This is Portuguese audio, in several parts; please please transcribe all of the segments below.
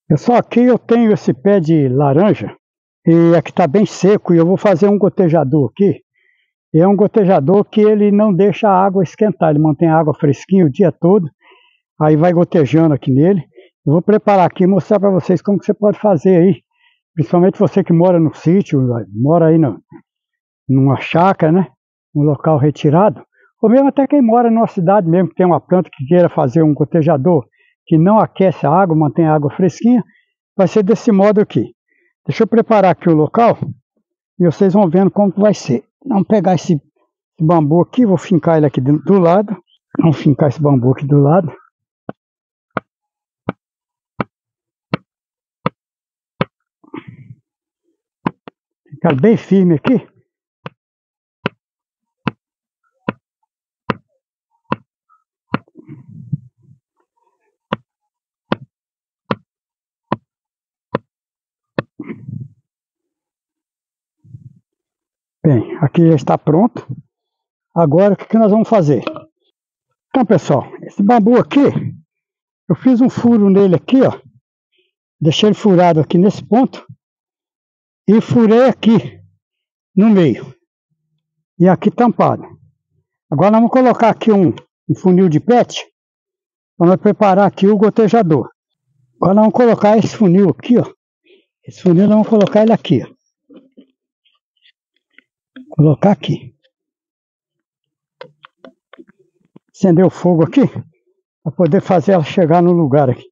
Pessoal, aqui eu tenho esse pé de laranja e aqui está bem seco e eu vou fazer um gotejador aqui. E é um gotejador que ele não deixa a água esquentar, ele mantém a água fresquinha o dia todo, aí vai gotejando aqui nele. Eu vou preparar aqui e mostrar para vocês como que você pode fazer aí, principalmente você que mora no sítio, mora aí numa chácara, né? Um local retirado, ou mesmo até quem mora numa cidade mesmo que tem uma planta que queira fazer um gotejador que não aquece a água, mantém a água fresquinha, vai ser desse modo aqui. Deixa eu preparar aqui o local e vocês vão vendo como que vai ser. Vamos pegar esse bambu aqui, vou fincar ele aqui do lado. Vamos fincar esse bambu aqui do lado. Ficar bem firme aqui. Bem, aqui já está pronto. Agora o que nós vamos fazer? Então, pessoal, esse bambu aqui, eu fiz um furo nele aqui, ó. Deixei ele furado aqui nesse ponto. E furei aqui no meio. E aqui tampado. Agora nós vamos colocar aqui um funil de PET. Vamos preparar aqui o gotejador. Agora nós vamos colocar esse funil aqui, ó. Esse funil nós vamos colocar ele aqui, ó. Colocar aqui. Acender o fogo aqui, para poder fazer ela chegar no lugar aqui.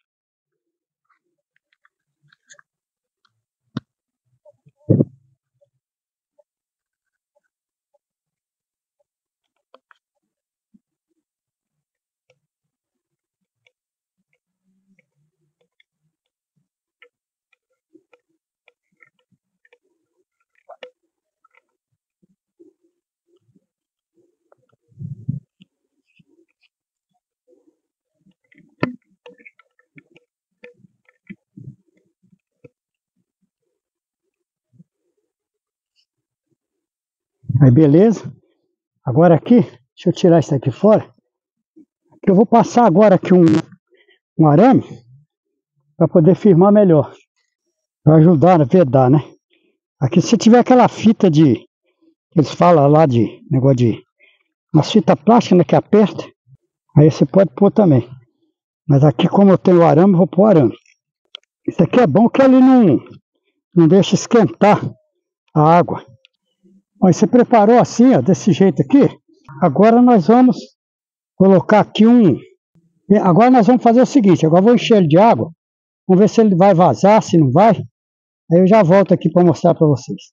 Aí beleza. Agora aqui, deixa eu tirar isso aqui fora. Aqui eu vou passar agora aqui um arame para poder firmar melhor. Para ajudar a vedar, né? Aqui se tiver aquela fita de, eles falam lá de negócio de uma fita plástica, né, que aperta, aí você pode pôr também. Mas aqui como eu tenho o arame, eu vou pôr o arame. Isso aqui é bom que ele não deixa esquentar a água. Ó, você preparou assim, ó, desse jeito aqui. Agora nós vamos colocar aqui Agora nós vamos fazer o seguinte, agora eu vou encher ele de água. Vamos ver se ele vai vazar, se não vai. Aí eu já volto aqui para mostrar para vocês.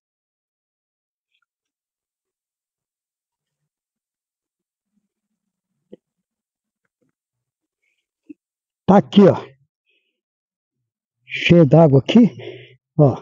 Tá aqui, ó. Cheio d'água aqui, ó.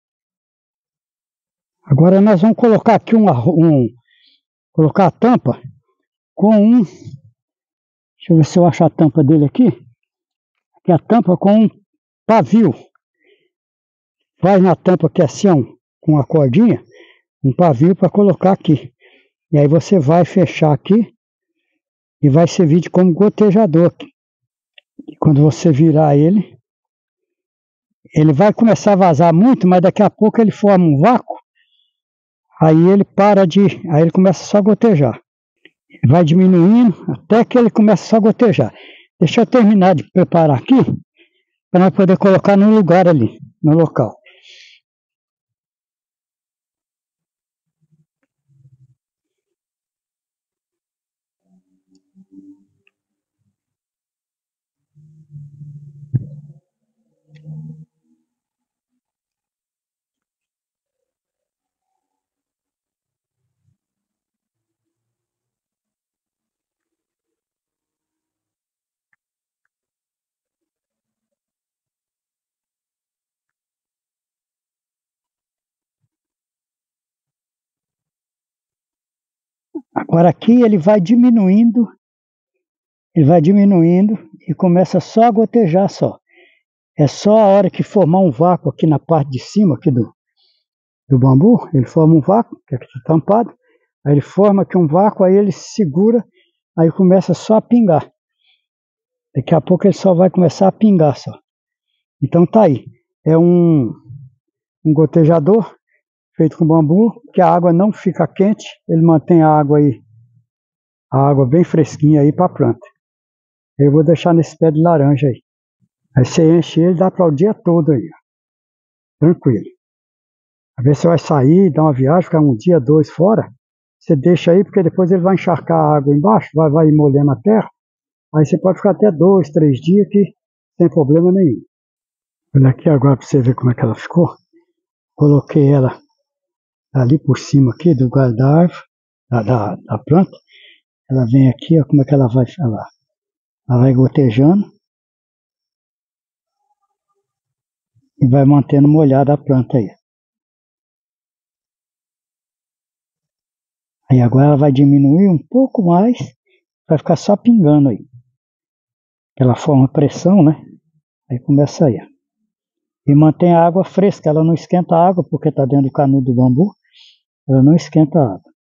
Agora nós vamos colocar aqui colocar a tampa com deixa eu ver se eu acho a tampa dele aqui. Aqui a tampa com um pavio. Faz na tampa aqui assim, ó, com a cordinha, um pavio para colocar aqui. E aí você vai fechar aqui e vai servir de como gotejador aqui. E quando você virar ele vai começar a vazar muito, mas daqui a pouco ele forma um vácuo. Aí ele aí ele começa só a gotejar. Vai diminuindo até que ele começa só a gotejar. Deixa eu terminar de preparar aqui, para nós poder colocar no lugar ali, no local. Agora aqui ele vai diminuindo e começa só a gotejar só. É só a hora que formar um vácuo aqui na parte de cima aqui do bambu, ele forma um vácuo, que aqui está tampado, aí ele forma aqui um vácuo, aí ele segura, aí começa só a pingar. Daqui a pouco ele só vai começar a pingar só. Então tá aí. É um gotejador feito com bambu, que a água não fica quente, ele mantém a água aí, a água bem fresquinha aí para a planta. Eu vou deixar nesse pé de laranja aí. Aí você enche ele, dá para o dia todo aí, ó. Tranquilo. Às vezes você vai sair, dar uma viagem, ficar um dia, 2 fora, você deixa aí, porque depois ele vai encharcar a água embaixo, vai molhando a terra, aí você pode ficar até 2, 3 dias que sem problema nenhum. Olha aqui agora para você ver como é que ela ficou. Coloquei ela ali por cima aqui do galho da árvore, da planta. Ela vem aqui, ó, como é que ela vai gotejando e vai mantendo molhada a planta aí. Aí agora ela vai diminuir um pouco mais, vai ficar só pingando aí. Ela forma pressão, né? Aí começa aí, ó. E mantém a água fresca, ela não esquenta a água, porque está dentro do canudo do bambu, ela não esquenta a água.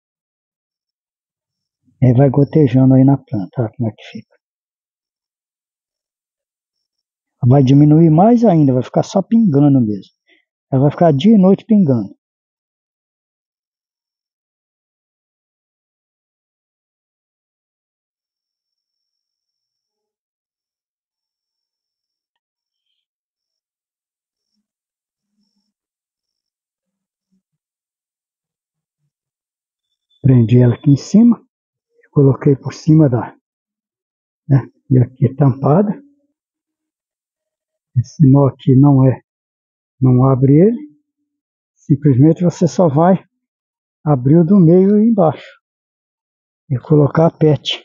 Aí vai gotejando aí na planta, olha como é que fica. Vai diminuir mais ainda, vai ficar só pingando mesmo. Ela vai ficar dia e noite pingando. Prendi ela aqui em cima, coloquei por cima né? E aqui tampada. Esse nó aqui não abre ele. Simplesmente você só vai abrir o do meio e embaixo. E colocar a PET.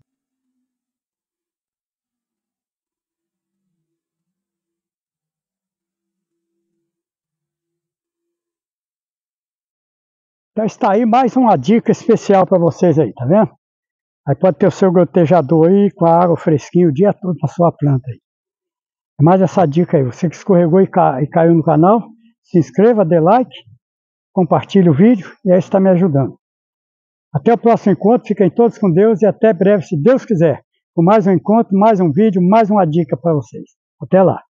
Então está aí mais uma dica especial para vocês aí, tá vendo? Aí pode ter o seu gotejador aí com a água fresquinha o dia todo na sua planta aí. Mais essa dica aí, você que escorregou e caiu no canal, se inscreva, dê like, compartilhe o vídeo e aí está me ajudando. Até o próximo encontro, fiquem todos com Deus e até breve, se Deus quiser, com mais um encontro, mais um vídeo, mais uma dica para vocês. Até lá!